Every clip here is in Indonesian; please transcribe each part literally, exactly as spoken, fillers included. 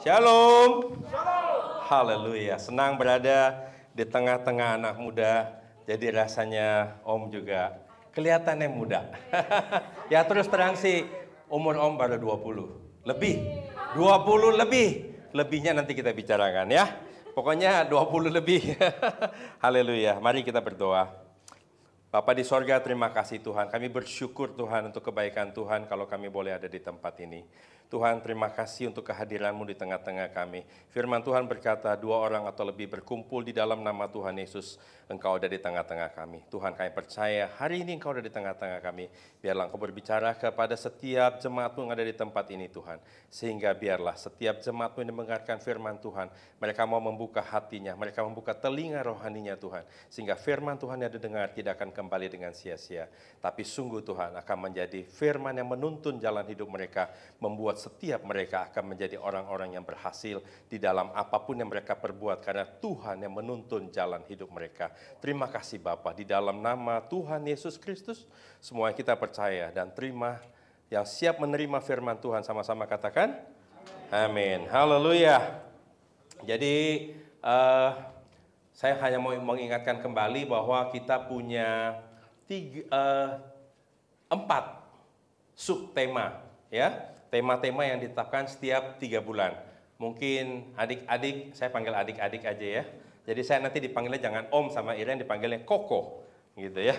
Shalom. Haleluya. Senang berada di tengah-tengah anak muda. Jadi rasanya Om juga kelihatannya muda. Ya terus terang sih, umur Om baru dua puluh. Lebih. dua puluh lebih. Lebihnya nanti kita bicarakan ya. Pokoknya dua puluh lebih. Haleluya. Mari kita berdoa. Bapa di sorga, terima kasih Tuhan. Kami bersyukur Tuhan untuk kebaikan Tuhan kalau kami boleh ada di tempat ini. Tuhan, terima kasih untuk kehadiran-Mu di tengah-tengah kami. Firman Tuhan berkata, dua orang atau lebih berkumpul di dalam nama Tuhan Yesus, Engkau ada di tengah-tengah kami. Tuhan, kami percaya hari ini Engkau ada di tengah-tengah kami. Biarlah Engkau berbicara kepada setiap jemaat-Mu yang ada di tempat ini Tuhan. Sehingga biarlah setiap jemaat-Mu yang mendengarkan firman Tuhan, mereka mau membuka hatinya, mereka membuka telinga rohaninya Tuhan. Sehingga firman Tuhan yang didengar tidak akan kembali dengan sia-sia. Tapi sungguh Tuhan akan menjadi firman yang menuntun jalan hidup mereka, membuat setiap mereka akan menjadi orang-orang yang berhasil di dalam apapun yang mereka perbuat karena Tuhan yang menuntun jalan hidup mereka. Terima kasih Bapa, di dalam nama Tuhan Yesus Kristus semua kita percaya dan terima. Yang siap menerima firman Tuhan sama-sama katakan amin. Haleluya. Jadi uh, saya hanya mau mengingatkan kembali bahwa kita punya tiga, uh, empat subtema ya. Tema-tema yang ditetapkan setiap tiga bulan. Mungkin adik-adik, saya panggil adik-adik aja ya. Jadi saya nanti dipanggilnya jangan Om sama Iren, dipanggilnya Koko. Gitu ya.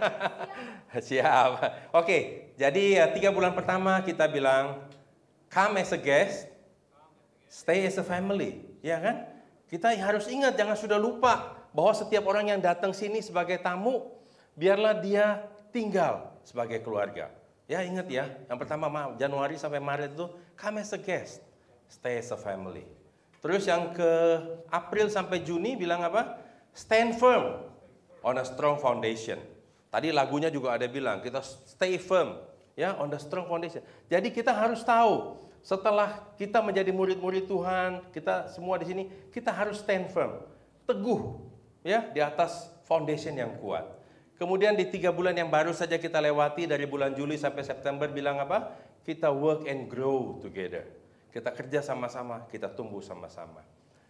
Siap. Oke, jadi ya, tiga bulan pertama kita bilang, come as a guest, stay as a family. Ya kan? Kita harus ingat, jangan sudah lupa bahwa setiap orang yang datang sini sebagai tamu, biarlah dia tinggal sebagai keluarga. Ya ingat ya, yang pertama Januari sampai Maret itu come as a guest, stay as a family. Terus yang ke April sampai Juni bilang apa? Stand firm on a strong foundation. Tadi lagunya juga ada bilang kita stay firm ya on the strong foundation. Jadi kita harus tahu setelah kita menjadi murid-murid Tuhan, kita semua di sini kita harus stand firm, teguh ya di atas foundation yang kuat. Kemudian di tiga bulan yang baru saja kita lewati dari bulan Juli sampai September bilang apa? Kita work and grow together. Kita kerja sama-sama, kita tumbuh sama-sama.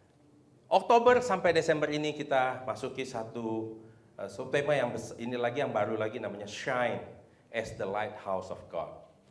Oktober sampai Desember ini kita masuki satu uh, subtema yang ini lagi yang baru lagi namanya shine as the lighthouse of God.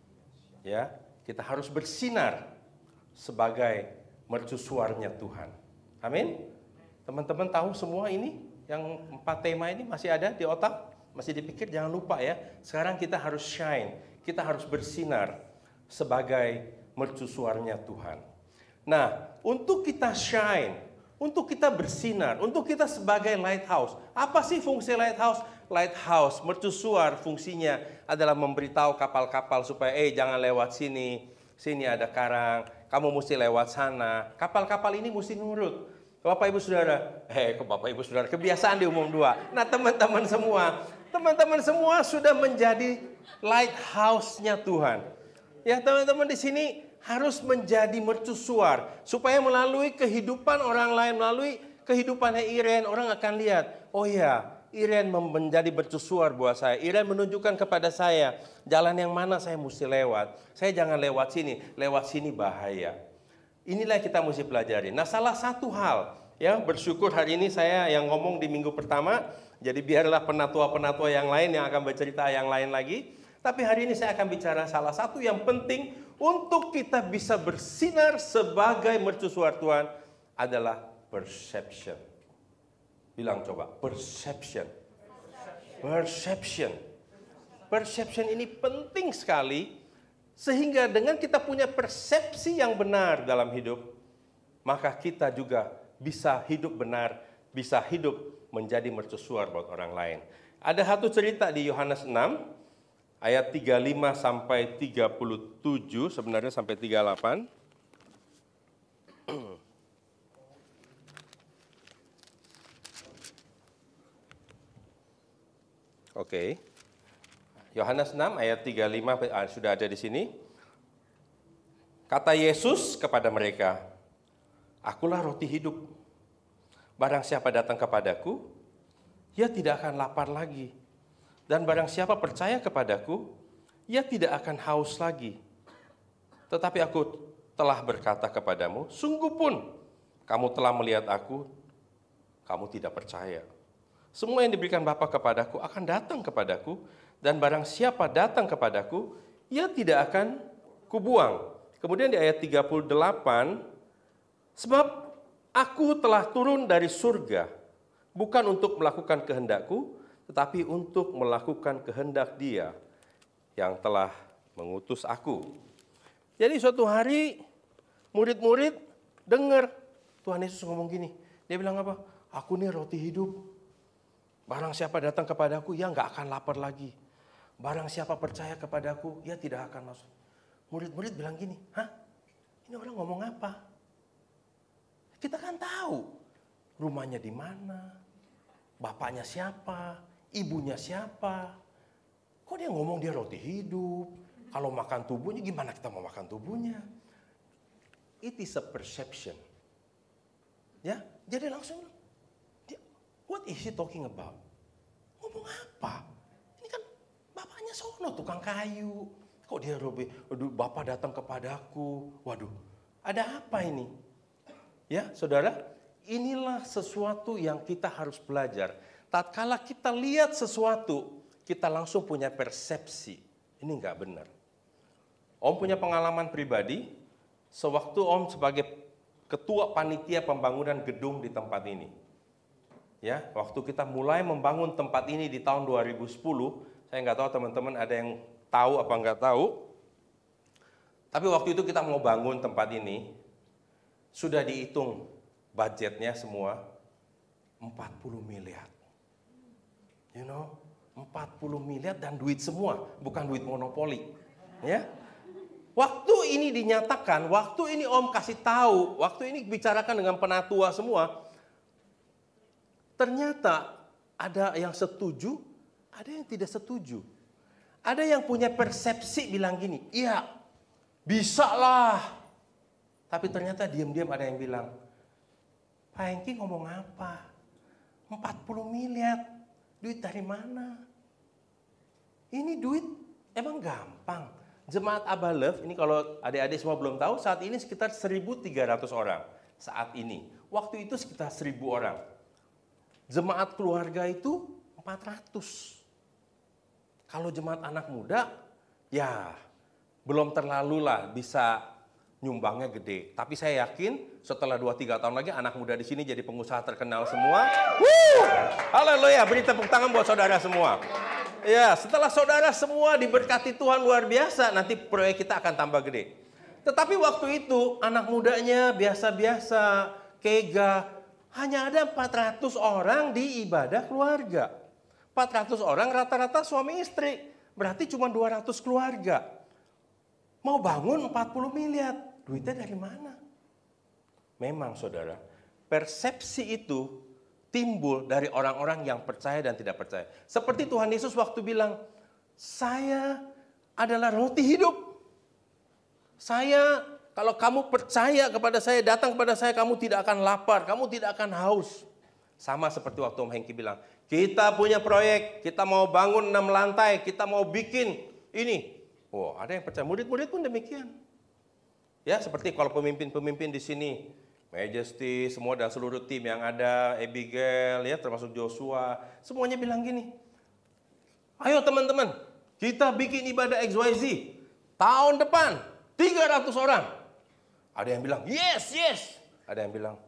Ya, kita harus bersinar sebagai mercusuarnya Tuhan. Amin. Teman-teman tahu semua ini? Yang empat tema ini masih ada di otak, masih dipikir, jangan lupa ya. Sekarang kita harus shine, kita harus bersinar sebagai mercusuarnya Tuhan. Nah, untuk kita shine, untuk kita bersinar, untuk kita sebagai lighthouse. Apa sih fungsi lighthouse? Lighthouse, mercusuar fungsinya adalah memberitahu kapal-kapal supaya, eh jangan lewat sini, sini ada karang, kamu mesti lewat sana. Kapal-kapal ini mesti nurut. Bapak Ibu Saudara, eh kok Bapak Ibu Saudara, kebiasaan di umum dua. Nah teman-teman semua, teman-teman semua sudah menjadi lighthouse-nya Tuhan. Ya teman-teman di sini harus menjadi mercusuar. Supaya melalui kehidupan orang lain, melalui kehidupannya Iren, orang akan lihat, oh ya Iren menjadi mercusuar buat saya. Iren menunjukkan kepada saya, jalan yang mana saya mesti lewat. Saya jangan lewat sini, lewat sini bahaya. Inilah yang kita mesti pelajari. Nah, salah satu hal, ya bersyukur hari ini saya yang ngomong di minggu pertama, jadi biarlah penatua-penatua yang lain yang akan bercerita yang lain lagi. Tapi hari ini saya akan bicara salah satu yang penting untuk kita bisa bersinar sebagai mercusuar Tuhan adalah perception. Bilang coba, perception. Perception. Perception ini penting sekali. Sehingga dengan kita punya persepsi yang benar dalam hidup, maka kita juga bisa hidup benar, bisa hidup menjadi mercusuar buat orang lain. Ada satu cerita di Yohanes enam, ayat tiga puluh lima sampai tiga puluh tujuh, sebenarnya sampai tiga puluh delapan. Oke. Yohanes enam ayat tiga puluh lima sudah ada di sini. Kata Yesus kepada mereka, "Akulah roti hidup. Barang siapa datang kepadaku, ia tidak akan lapar lagi. Dan barang siapa percaya kepadaku, ia tidak akan haus lagi. Tetapi aku telah berkata kepadamu, sungguh pun kamu telah melihat aku, kamu tidak percaya. Semua yang diberikan Bapa kepadaku akan datang kepadaku, dan barang siapa datang kepadaku, ia tidak akan kubuang. Kemudian di ayat tiga puluh delapan, sebab aku telah turun dari surga, bukan untuk melakukan kehendakku, tetapi untuk melakukan kehendak Dia yang telah mengutus aku. Jadi suatu hari murid-murid dengar Tuhan Yesus ngomong gini. Dia bilang apa? Aku nih roti hidup. Barang siapa datang kepadaku, ia nggak akan lapar lagi. Barang siapa percaya kepadaku, ia tidak akan masuk. Murid-murid bilang gini, hah? Ini orang ngomong apa? Kita kan tahu rumahnya di mana, bapaknya siapa, ibunya siapa. Kok dia ngomong dia roti hidup? Kalau makan tubuhnya, gimana kita mau makan tubuhnya? It is a perception. Ya, jadi langsung, what is he talking about? Ngomong apa? Ini kan bapaknya sono, tukang kayu. Kok dia robe, aduh, bapak datang kepadaku. Waduh, ada apa ini? Ya, saudara, inilah sesuatu yang kita harus belajar. Tatkala kita lihat sesuatu, kita langsung punya persepsi. Ini enggak benar. Om punya pengalaman pribadi, sewaktu Om sebagai ketua panitia pembangunan gedung di tempat ini. Ya, waktu kita mulai membangun tempat ini di tahun dua ribu sepuluh, saya nggak tahu teman-teman ada yang tahu apa nggak tahu. Tapi waktu itu kita mau bangun tempat ini, sudah dihitung budgetnya semua empat puluh miliar. You know, empat puluh miliar dan duit semua, bukan duit monopoli. Ya. Waktu ini dinyatakan, waktu ini Om kasih tahu, waktu ini bicarakan dengan penatua semua, ternyata ada yang setuju, ada yang tidak setuju. Ada yang punya persepsi bilang gini, iya, bisa lah. Tapi ternyata diam-diam ada yang bilang, Pak Hengky ngomong apa? empat puluh miliar, duit dari mana? Ini duit emang gampang. Jemaat Abba Love, ini kalau adik-adik semua belum tahu, saat ini sekitar seribu tiga ratus orang. Saat ini. Waktu itu sekitar seribu orang. Jemaat keluarga itu empat ratus. Kalau jemaat anak muda, ya belum terlalu lah bisa nyumbangnya gede. Tapi saya yakin setelah dua tiga tahun lagi anak muda di sini jadi pengusaha terkenal semua. Wuh! Haleluya, beri tepuk tangan buat saudara semua. Ya, setelah saudara semua diberkati Tuhan luar biasa, nanti proyek kita akan tambah gede. Tetapi waktu itu anak mudanya biasa-biasa, kega, hanya ada empat ratus orang di ibadah keluarga. empat ratus orang rata-rata suami istri, berarti cuma dua ratus keluarga. Mau bangun empat puluh miliar, duitnya dari mana? Memang saudara, persepsi itu timbul dari orang-orang yang percaya dan tidak percaya. Seperti Tuhan Yesus waktu bilang, saya adalah roti hidup. Saya, kalau kamu percaya kepada saya, datang kepada saya, kamu tidak akan lapar, kamu tidak akan haus. Sama seperti waktu Om Hengky bilang, kita punya proyek, kita mau bangun enam lantai, kita mau bikin ini. Oh, ada yang percaya, murid-murid pun demikian. Ya, seperti kalau pemimpin-pemimpin di sini, Majesty, semua dan seluruh tim yang ada, Abigail, ya termasuk Joshua, semuanya bilang gini, ayo teman-teman, kita bikin ibadah X Y Z, tahun depan, tiga ratus orang. Ada yang bilang, yes, yes. Ada yang bilang,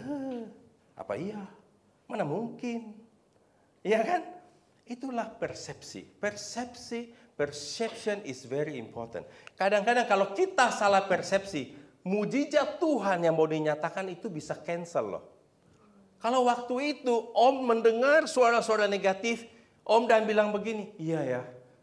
apa iya? Mana mungkin? Iya kan? Itulah persepsi. Persepsi, perception is very important. Kadang-kadang kalau kita salah persepsi, mujizat Tuhan yang mau dinyatakan itu bisa cancel loh. Kalau waktu itu Om mendengar suara-suara negatif, Om dan bilang begini, iya ya,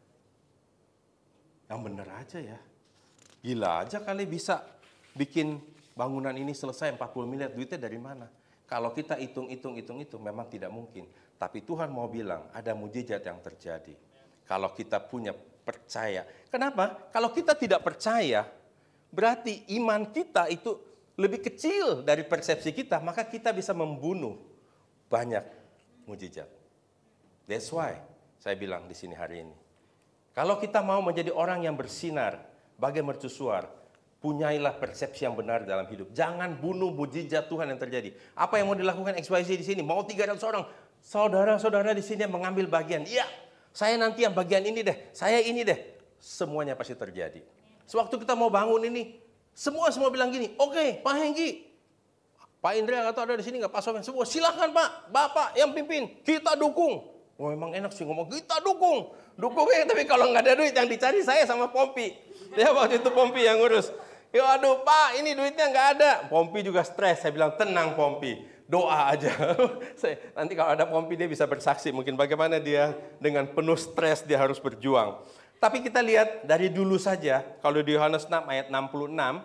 yang benar aja ya. Gila aja kali bisa bikin bangunan ini selesai empat puluh miliar, duitnya dari mana? Kalau kita hitung-hitung, hitung-hitung memang tidak mungkin. Tapi Tuhan mau bilang ada mujizat yang terjadi. Kalau kita punya percaya. Kenapa? Kalau kita tidak percaya, berarti iman kita itu lebih kecil dari persepsi kita, maka kita bisa membunuh banyak mujizat. That's why saya bilang di sini hari ini. Kalau kita mau menjadi orang yang bersinar, bagai mercusuar, punyailah persepsi yang benar dalam hidup. Jangan bunuh mujizat Tuhan yang terjadi. Apa yang mau dilakukan X Y Z di sini? Mau tiga ratus orang. Saudara-saudara di sini yang mengambil bagian. Iya, saya nanti yang bagian ini deh. Saya ini deh. Semuanya pasti terjadi. Sewaktu kita mau bangun ini, semua semua bilang gini, oke, okay, Pak Hengky, Pak Indra atau ada di sini nggak, Pak Sofian, semua silakan Pak, Bapak yang pimpin, kita dukung. Oh memang enak sih ngomong, kita dukung. Dukungnya, tapi kalau nggak ada duit yang dicari saya sama Pompi. Ya waktu itu Pompi yang ngurus. Ya aduh Pak, ini duitnya nggak ada. Pompi juga stres, saya bilang tenang Pompi, doa aja. Nanti kalau ada Pompi dia bisa bersaksi mungkin bagaimana dia dengan penuh stres dia harus berjuang. Tapi kita lihat dari dulu saja, kalau di Yohanes enam ayat enam puluh enam,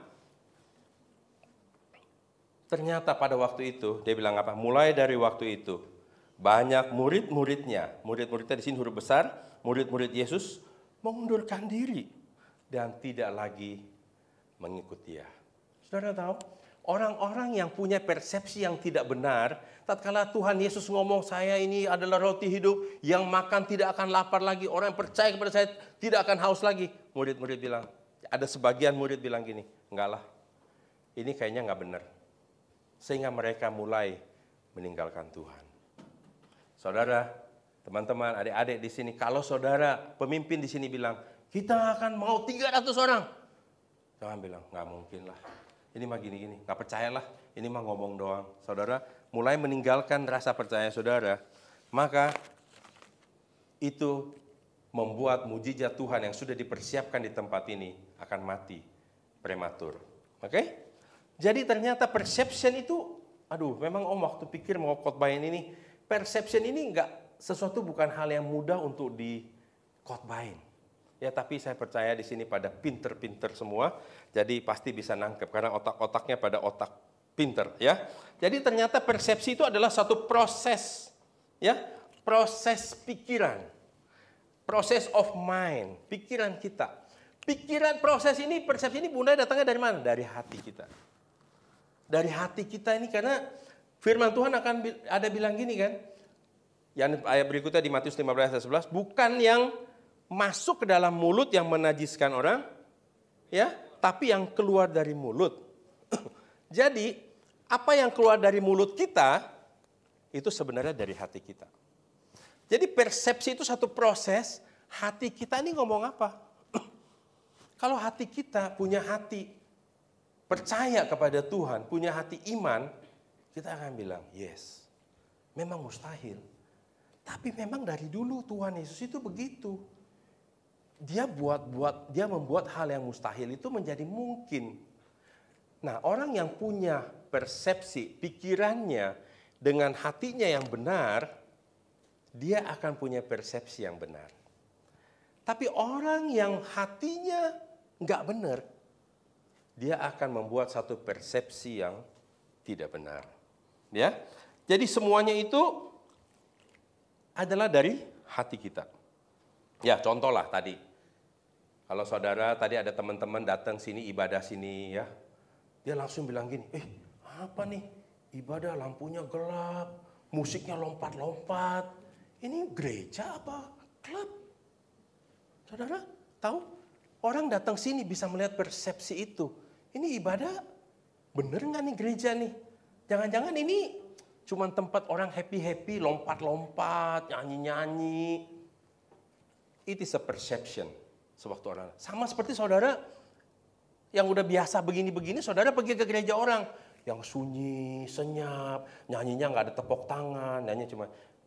ternyata pada waktu itu, dia bilang apa? Mulai dari waktu itu, banyak murid-muridnya, murid-muridnya di sini huruf besar, murid-murid Yesus mengundurkan diri dan tidak lagi mengikuti dia. Saudara tahu, orang-orang yang punya persepsi yang tidak benar, tatkala Tuhan Yesus ngomong, saya ini adalah roti hidup, yang makan tidak akan lapar lagi, orang yang percaya kepada saya tidak akan haus lagi. Murid-murid bilang, ada sebagian murid bilang gini, enggak lah, ini kayaknya enggak benar. Sehingga mereka mulai meninggalkan Tuhan. Saudara, teman-teman, adik-adik di sini, kalau saudara pemimpin di sini bilang, kita akan mau tiga ratus orang. Jangan bilang, enggak mungkin lah. Ini mah gini-gini, enggak percayalah, ini mah ngomong doang. Saudara, mulai meninggalkan rasa percaya saudara, maka itu membuat mujizat Tuhan yang sudah dipersiapkan di tempat ini akan mati prematur. Oke? Okay? Jadi ternyata perception itu, aduh memang om waktu pikir mau khotbahin ini, perception ini enggak sesuatu, bukan hal yang mudah untuk dikhotbahin. Ya tapi saya percaya di sini pada pinter-pinter semua, jadi pasti bisa nangkep karena otak-otaknya pada otak pinter ya. Jadi ternyata persepsi itu adalah satu proses, ya, proses pikiran, proses of mind, pikiran kita. Pikiran proses ini, persepsi ini bunda datangnya dari mana? Dari hati kita. Dari hati kita ini, karena firman Tuhan akan ada bilang gini kan, yang ayat berikutnya di Matius lima belas ayat sebelas, bukan yang masuk ke dalam mulut yang menajiskan orang, ya, tapi yang keluar dari mulut. Jadi, apa yang keluar dari mulut kita, itu sebenarnya dari hati kita. Jadi persepsi itu satu proses, hati kita ini ngomong apa? Kalau hati kita punya hati percaya kepada Tuhan, punya hati iman, kita akan bilang, yes, memang mustahil. Tapi memang dari dulu Tuhan Yesus itu begitu. Dia buat-buat, dia membuat hal yang mustahil itu menjadi mungkin. Nah, orang yang punya persepsi, pikirannya dengan hatinya yang benar, dia akan punya persepsi yang benar. Tapi orang yang hatinya nggak benar, dia akan membuat satu persepsi yang tidak benar. Ya, jadi semuanya itu adalah dari hati kita. Ya, contohlah tadi. Kalau saudara tadi ada teman-teman datang sini ibadah sini ya, dia langsung bilang gini, eh apa nih ibadah lampunya gelap, musiknya lompat-lompat, ini gereja apa klub? Saudara tahu? Orang datang sini bisa melihat persepsi itu. Ini ibadah bener nggak nih gereja nih? Jangan-jangan ini cuma tempat orang happy-happy, lompat-lompat, nyanyi-nyanyi. It is a perception. Sewaktu orang, sama seperti saudara yang udah biasa begini-begini, saudara pergi ke gereja orang yang sunyi, senyap, nyanyinya nggak ada tepuk tangan, nyanyi cuma,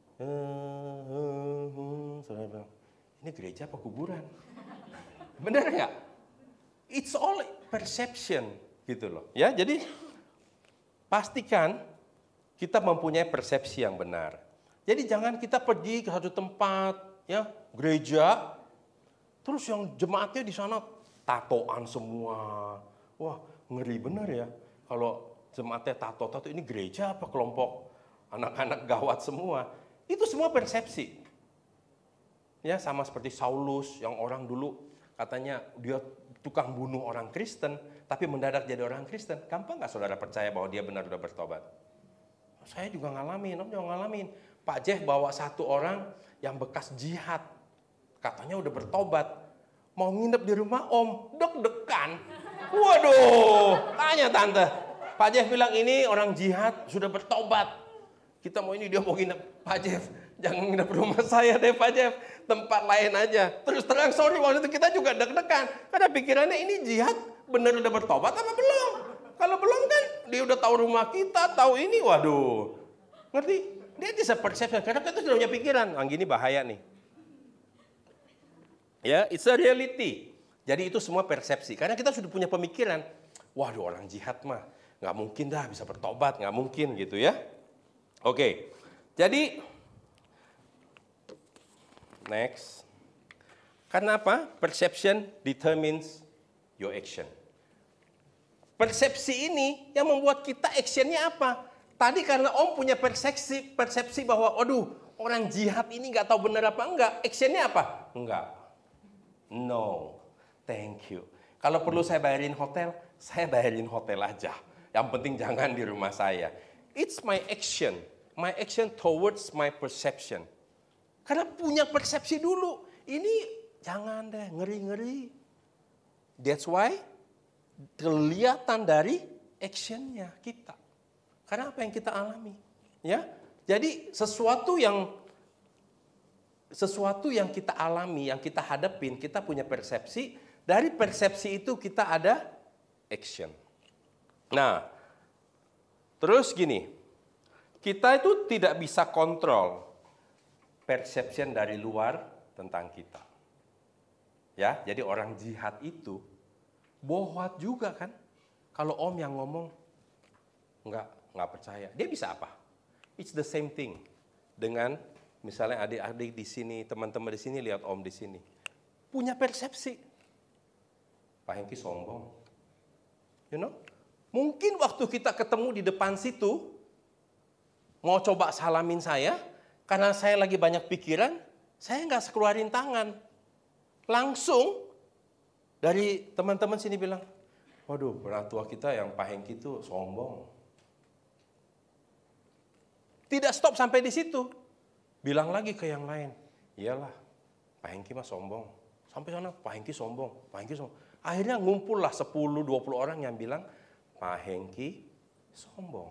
saudara bilang, ini gereja apa kuburan? Benar nggak? It's all perception, gitu loh. Ya, jadi pastikan kita mempunyai persepsi yang benar. Jadi jangan kita pergi ke satu tempat, ya, gereja. Terus yang jemaatnya di sana tatoan semua. Wah, ngeri benar ya. Kalau jemaatnya tato-tato, ini gereja apa kelompok anak-anak gawat semua. Itu semua persepsi. Ya, sama seperti Saulus yang orang dulu katanya dia tukang bunuh orang Kristen, tapi mendadak jadi orang Kristen. Gampang nggak saudara percaya bahwa dia benar sudah bertobat? Saya juga ngalamin, om juga ngalamin. Pak Jeh bawa satu orang yang bekas jihad. Katanya udah bertobat, mau nginep di rumah om, deg-degan. Waduh, tanya tante. Pak Jeff bilang ini orang jihad sudah bertobat. Kita mau ini dia mau nginep. Pak Jeff, jangan nginep rumah saya deh Pak Jeff. Tempat lain aja. Terus terang sorry waktu itu kita juga deg-degan. Karena pikirannya ini jihad bener udah bertobat apa belum? Kalau belum kan dia udah tahu rumah kita, tahu ini. Waduh. Ngerti? Dia bisa persepsi. Karena kita sudah punya pikiran. Ah, gini bahaya nih. Ya, it's a reality. Jadi itu semua persepsi. Karena kita sudah punya pemikiran. Waduh orang jihad mah. Nggak mungkin dah bisa bertobat. Nggak mungkin gitu ya. Oke. Jadi. Next. Karena apa? Perception determines your action. Persepsi ini yang membuat kita actionnya apa? Tadi karena Om punya persepsi, persepsi bahwa, aduh orang jihad ini nggak tahu benar apa enggak. Actionnya apa? Enggak. No, thank you. Kalau perlu saya bayarin hotel, saya bayarin hotel aja. Yang penting jangan di rumah saya. It's my action. My action towards my perception. Karena punya persepsi dulu. Ini jangan deh, ngeri-ngeri. That's why kelihatan dari actionnya kita. Karena apa yang kita alami. Ya, jadi sesuatu yang sesuatu yang kita alami, yang kita hadapin, kita punya persepsi. Dari persepsi itu kita ada action. Nah, terus gini, kita itu tidak bisa kontrol perception dari luar tentang kita. Ya, jadi orang jihad itu bohong juga kan? Kalau Om yang ngomong nggak nggak percaya, dia bisa apa? It's the same thing dengan misalnya adik-adik di sini, teman-teman di sini lihat Om di sini, punya persepsi. Pak Hengky sombong, you know? Mungkin waktu kita ketemu di depan situ, mau coba salamin saya, karena saya lagi banyak pikiran, saya nggak keluarin tangan, langsung dari teman-teman sini bilang, waduh, penatua kita yang Pak Hengky itu sombong. Tidak stop sampai di situ. Bilang lagi ke yang lain, iyalah, Pak Hengky mah sombong. Sampai sana, Pak Hengky sombong, Pak Hengky sombong. Akhirnya ngumpullah sepuluh dua puluh orang yang bilang, Pak Hengky sombong.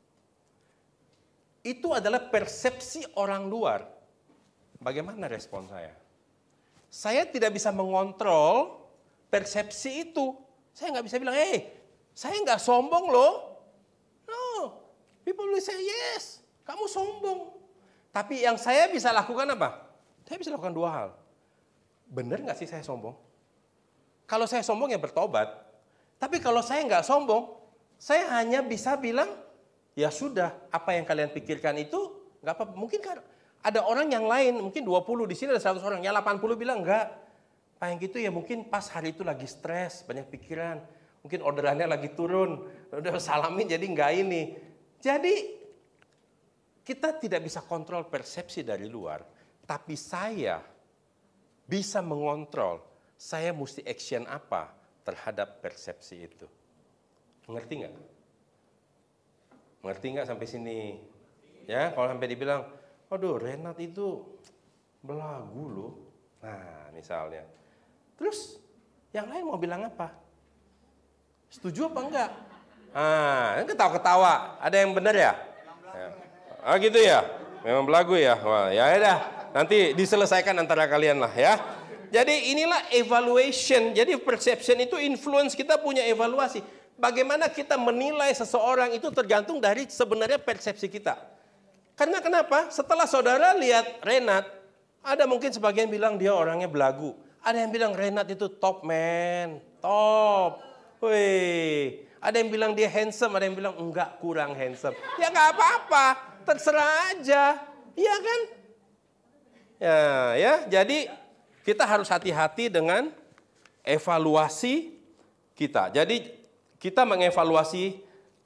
Itu adalah persepsi orang luar. Bagaimana respon saya? Saya tidak bisa mengontrol persepsi itu. Saya nggak bisa bilang, hey, saya nggak sombong loh. No, people will say yes, kamu sombong. Tapi yang saya bisa lakukan apa? Saya bisa lakukan dua hal. Benar nggak sih saya sombong? Kalau saya sombong ya bertobat. Tapi kalau saya nggak sombong, saya hanya bisa bilang, ya sudah, apa yang kalian pikirkan itu nggak apa-apa. Mungkin kan ada orang yang lain, mungkin dua puluh, di sini ada seratus orang, yang delapan puluh bilang enggak. Pak Hengky itu ya mungkin pas hari itu lagi stres, banyak pikiran. Mungkin orderannya lagi turun, udah salamin jadi enggak ini. Jadi kita tidak bisa kontrol persepsi dari luar, tapi saya bisa mengontrol, saya mesti action apa terhadap persepsi itu. Ngerti nggak? Ngerti nggak sampai sini? Ya, kalau sampai dibilang, aduh Renat itu belagu loh. Nah, misalnya. Terus yang lain mau bilang apa? Setuju apa enggak? Ah, ketawa-ketawa. Ada yang benar ya? Ya. Ah gitu ya? Memang belagu ya? Wah, ya udah. Nanti diselesaikan antara kalian lah ya. Jadi inilah evaluation. Jadi perception itu influence, kita punya evaluasi. Bagaimana kita menilai seseorang itu tergantung dari sebenarnya persepsi kita. Karena kenapa? Setelah saudara lihat Renat, ada mungkin sebagian bilang dia orangnya belagu. Ada yang bilang Renat itu top man, top. Wih, ada yang bilang dia handsome, ada yang bilang enggak, kurang handsome. Ya nggak apa-apa, terserah aja, iya kan? Ya, ya. Jadi kita harus hati-hati dengan evaluasi kita. Jadi kita mengevaluasi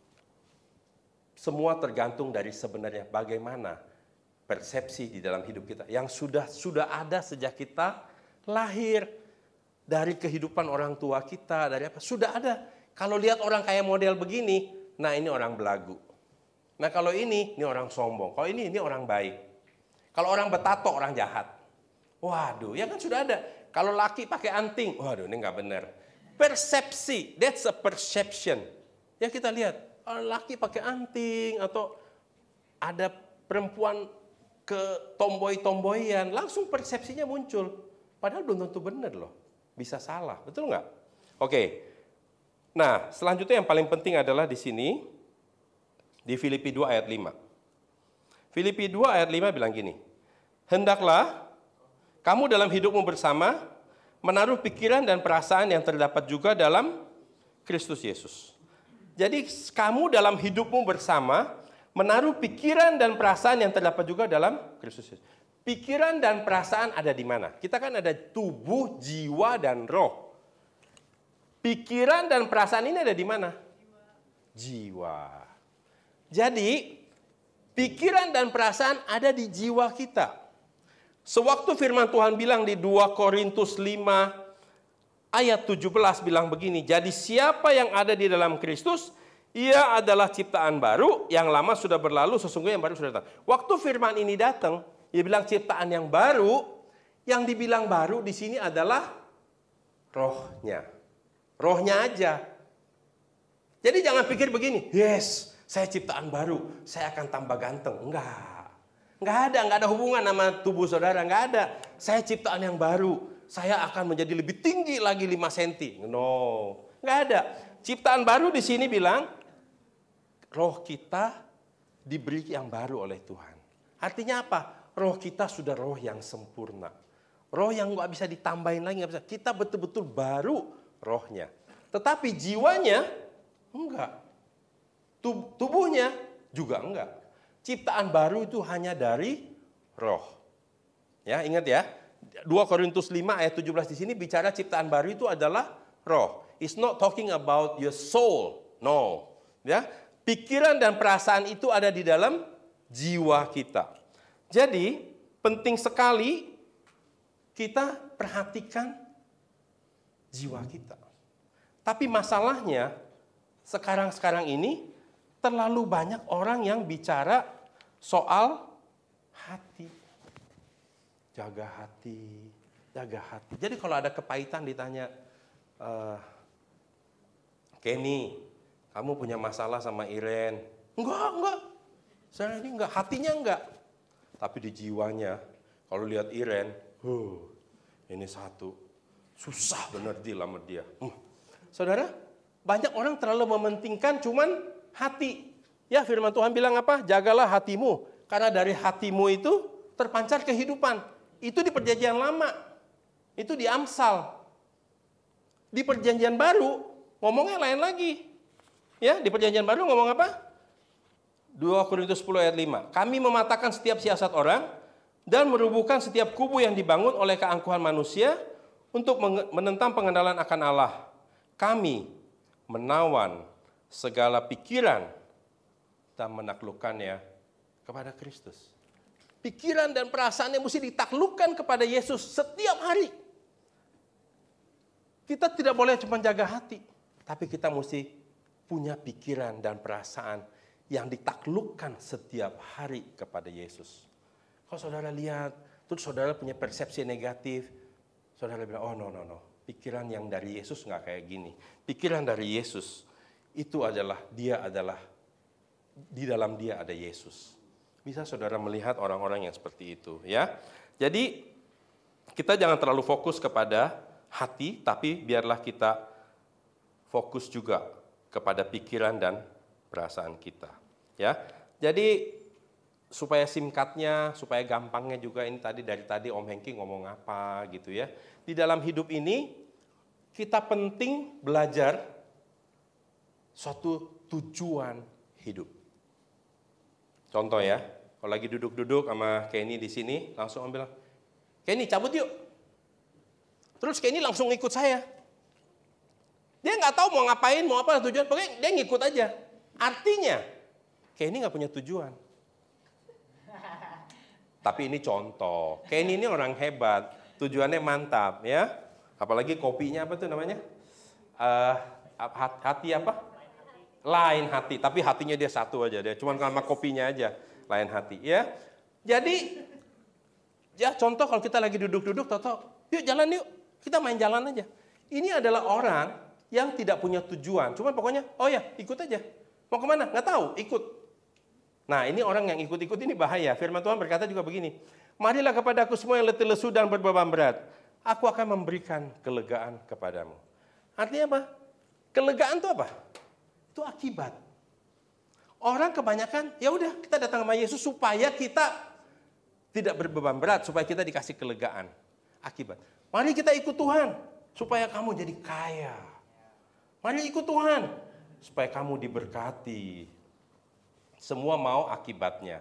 semua tergantung dari sebenarnya bagaimana persepsi di dalam hidup kita yang sudah sudah ada sejak kita lahir, dari kehidupan orang tua kita, dari apa sudah ada. Kalau lihat orang kayak model begini, nah ini orang belagu. Nah kalau ini, ini orang sombong. Kalau ini, ini orang baik. Kalau orang betato, orang jahat. Waduh, ya kan sudah ada. Kalau laki pakai anting, waduh ini nggak benar. Persepsi, that's a perception. Ya kita lihat, laki pakai anting atau ada perempuan ke tomboy-tomboyan, langsung persepsinya muncul. Padahal belum tentu benar loh, bisa salah, betul nggak? Oke, nah selanjutnya yang paling penting adalah di sini, di Filipi dua ayat lima. Filipi dua ayat lima bilang gini, hendaklah kamu dalam hidupmu bersama, menaruh pikiran dan perasaan yang terdapat juga dalam Kristus Yesus. Jadi kamu dalam hidupmu bersama, menaruh pikiran dan perasaan yang terdapat juga dalam Kristus Yesus. Pikiran dan perasaan ada di mana? Kita kan ada tubuh, jiwa, dan roh. Pikiran dan perasaan ini ada di mana? Jiwa. Jadi, pikiran dan perasaan ada di jiwa kita. Sewaktu firman Tuhan bilang di dua Korintus lima ayat tujuh belas bilang begini, jadi siapa yang ada di dalam Kristus, ia adalah ciptaan baru, yang lama sudah berlalu, sesungguhnya yang baru sudah datang. Waktu firman ini datang, dia bilang ciptaan yang baru, yang dibilang baru di sini adalah rohnya. Rohnya aja. Jadi jangan pikir begini, yes, saya ciptaan baru, saya akan tambah ganteng. Enggak. Enggak ada, enggak ada hubungan sama tubuh saudara, enggak ada. Saya ciptaan yang baru, saya akan menjadi lebih tinggi lagi lima sentimeter. No, enggak ada. Ciptaan baru di sini bilang, roh kita diberi yang baru oleh Tuhan. Artinya apa? Roh kita sudah roh yang sempurna. Roh yang enggak bisa ditambahin lagi, enggak bisa. Kita betul-betul baru rohnya. Tetapi jiwanya enggak. Tubuhnya juga enggak. Ciptaan baru itu hanya dari roh. Ya, ingat ya. dua Korintus lima ayat tujuh belas di sini bicara ciptaan baru itu adalah roh. It's not talking about your soul. No. Ya, pikiran dan perasaan itu ada di dalam jiwa kita. Jadi, penting sekali kita perhatikan jiwa kita. Tapi masalahnya sekarang-sekarang ini terlalu banyak orang yang bicara soal hati. Jaga hati, jaga hati. Jadi kalau ada kepahitan ditanya, e, Kenny, kamu punya masalah sama Iren? Enggak, enggak. Saya ini enggak, hatinya enggak. Tapi di jiwanya, kalau lihat Iren, huh, ini satu. Susah benar deal sama dia. Hmm. Saudara, banyak orang terlalu mementingkan cuman hati. Ya, firman Tuhan bilang apa? Jagalah hatimu. Karena dari hatimu itu terpancar kehidupan. Itu di perjanjian lama. Itu di Amsal. Di perjanjian baru, ngomongnya lain lagi. Ya, di perjanjian baru ngomong apa? dua Korintus sepuluh ayat lima. Kami mematahkan setiap siasat orang dan merubuhkan setiap kubu yang dibangun oleh keangkuhan manusia untuk menentang pengenalan akan Allah. Kami menawan segala pikiran dan menaklukkannya kepada Kristus. Pikiran dan perasaan yang mesti ditaklukkan kepada Yesus setiap hari. Kita tidak boleh cuma jaga hati, tapi kita mesti punya pikiran dan perasaan yang ditaklukkan setiap hari kepada Yesus. Kalau saudara lihat, terus saudara punya persepsi negatif, saudara bilang, oh no, no, no. Pikiran yang dari Yesus nggak kayak gini. Pikiran dari Yesus itu adalah, dia adalah, di dalam dia ada Yesus. Bisa saudara melihat orang-orang yang seperti itu, ya. Jadi kita jangan terlalu fokus kepada hati, tapi biarlah kita fokus juga kepada pikiran dan perasaan kita, ya. Jadi supaya singkatnya, supaya gampangnya juga, ini tadi dari tadi Om Hengky ngomong apa gitu ya. Di dalam hidup ini kita penting belajar suatu tujuan hidup. Contoh ya, kalau lagi duduk-duduk sama Kenny di sini, langsung ambil, Kenny cabut yuk. Terus Kenny langsung ikut saya. Dia nggak tahu mau ngapain, mau apa tujuan, pokoknya dia ngikut aja. Artinya, Kenny nggak punya tujuan. Tapi ini contoh, Kenny ini orang hebat, tujuannya mantap ya. Apalagi kopinya apa tuh namanya? Uh, hati apa? Lain hati, tapi hatinya dia satu aja, dia cuma sama kopinya aja, lain hati ya. Jadi, ya contoh kalau kita lagi duduk-duduk, Toto, yuk jalan yuk, kita main jalan aja. Ini adalah orang yang tidak punya tujuan. Cuma pokoknya, oh ya ikut aja. Mau kemana? Nggak tahu, ikut. Nah ini orang yang ikut-ikut ini bahaya. Firman Tuhan berkata juga begini, marilah kepada aku semua yang letih lesu dan berbeban berat. Aku akan memberikan kelegaan kepadamu. Artinya apa? Kelegaan itu apa? Itu akibat. Orang kebanyakan, ya udah kita datang sama Yesus supaya kita tidak berbeban berat, supaya kita dikasih kelegaan. Akibat. Mari kita ikut Tuhan, supaya kamu jadi kaya. Mari ikut Tuhan, supaya kamu diberkati. Semua mau akibatnya.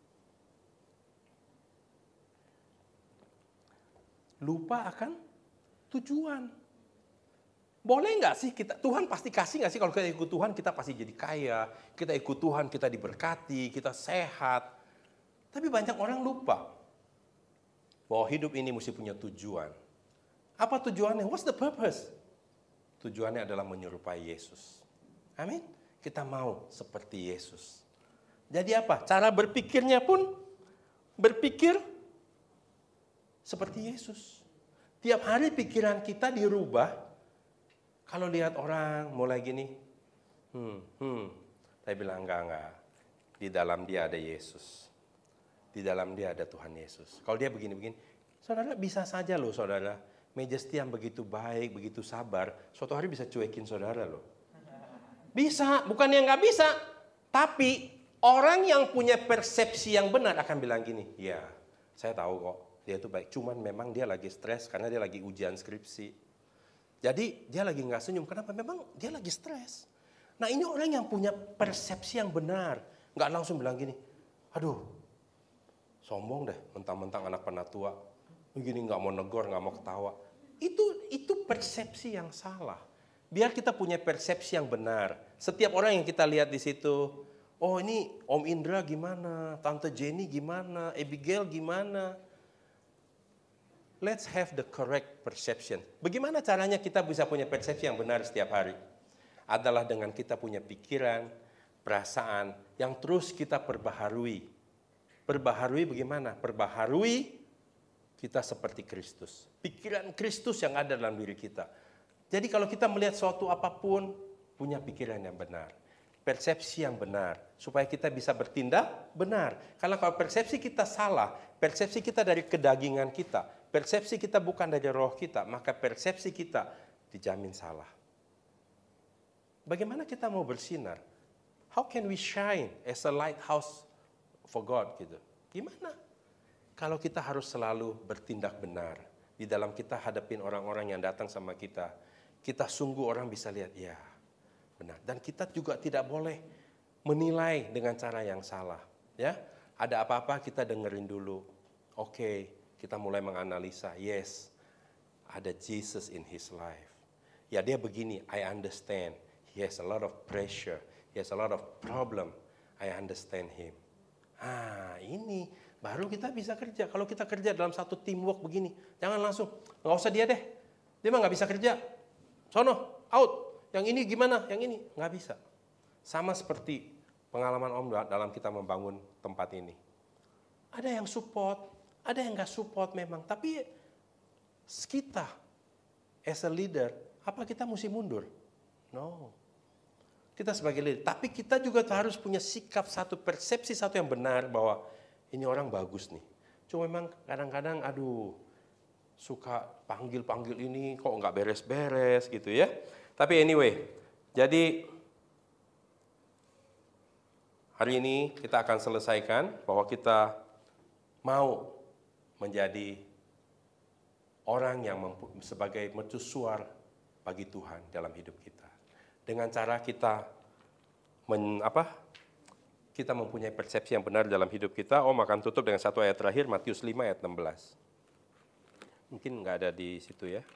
Lupa akan tujuan. Boleh nggak sih kita, Tuhan pasti kasih nggak sih kalau kita ikut Tuhan kita pasti jadi kaya, kita ikut Tuhan kita diberkati, kita sehat. Tapi banyak orang lupa bahwa hidup ini mesti punya tujuan. Apa tujuannya? What's the purpose? Tujuannya adalah menyerupai Yesus. Amin. Kita mau seperti Yesus. Jadi apa? Cara berpikirnya pun berpikir seperti Yesus. Tiap hari pikiran kita dirubah. Kalau lihat orang mulai gini, hmm, hmm, saya bilang enggak, enggak. Di dalam dia ada Yesus. Di dalam dia ada Tuhan Yesus. Kalau dia begini-begini, saudara bisa saja loh saudara. Majesty yang begitu baik, begitu sabar, suatu hari bisa cuekin saudara loh. Bisa, bukan yang nggak bisa. Tapi orang yang punya persepsi yang benar akan bilang gini, ya saya tahu kok dia itu baik. Cuman memang dia lagi stres karena dia lagi ujian skripsi. Jadi dia lagi nggak senyum, kenapa? Memang dia lagi stres. Nah ini orang yang punya persepsi yang benar. Nggak langsung bilang gini, aduh sombong deh, mentang-mentang anak penatua. Begini nggak mau negor, nggak mau ketawa. Itu itu persepsi yang salah. Biar kita punya persepsi yang benar. Setiap orang yang kita lihat di situ, oh ini Om Indra gimana, Tante Jenny gimana, Abigail gimana. Let's have the correct perception. Bagaimana caranya kita bisa punya persepsi yang benar setiap hari? Adalah dengan kita punya pikiran, perasaan yang terus kita perbaharui. Perbaharui bagaimana? Perbaharui kita seperti Kristus. Pikiran Kristus yang ada dalam diri kita. Jadi kalau kita melihat suatu apapun, punya pikiran yang benar. Persepsi yang benar. Supaya kita bisa bertindak benar. Karena kalau persepsi kita salah, persepsi kita dari kedagingan kita, persepsi kita bukan dari roh kita, maka persepsi kita dijamin salah. Bagaimana kita mau bersinar? How can we shine as a lighthouse for God? Gitu. Gimana? Kalau kita harus selalu bertindak benar. Di dalam kita hadapin orang-orang yang datang sama kita. Kita sungguh orang bisa lihat, ya benar. Dan kita juga tidak boleh menilai dengan cara yang salah. Ya, ada apa-apa kita dengerin dulu. Oke. Okay. Kita mulai menganalisa, yes, ada Jesus in his life. Ya dia begini, I understand. He has a lot of pressure. He has a lot of problem. I understand him. Ah ini baru kita bisa kerja. Kalau kita kerja dalam satu teamwork begini, jangan langsung, nggak usah dia deh. Dia mah nggak bisa kerja. Sono, out. Yang ini gimana? Yang ini nggak bisa. Sama seperti pengalaman Om dalam kita membangun tempat ini. Ada yang support. Ada yang nggak support memang, tapi kita as a leader, apa kita mesti mundur? No. Kita sebagai leader, tapi kita juga harus punya sikap satu, persepsi satu yang benar bahwa ini orang bagus nih. Cuma memang kadang-kadang, aduh, suka panggil-panggil ini kok nggak beres-beres gitu ya. Tapi anyway, jadi hari ini kita akan selesaikan bahwa kita mau menjadi orang yang mampu, sebagai mercusuar bagi Tuhan dalam hidup kita. Dengan cara kita men, apa? Kita mempunyai persepsi yang benar dalam hidup kita. Om akan tutup dengan satu ayat terakhir, Matius lima ayat enam belas. Mungkin nggak ada di situ ya.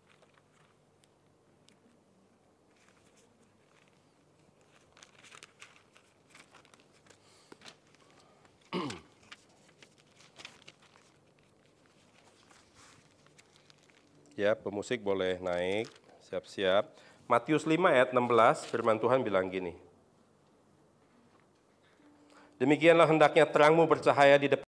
Ya, pemusik boleh naik, siap-siap. Matius lima ayat enam belas, firman Tuhan bilang gini. Demikianlah hendaknya terangmu bercahaya di depan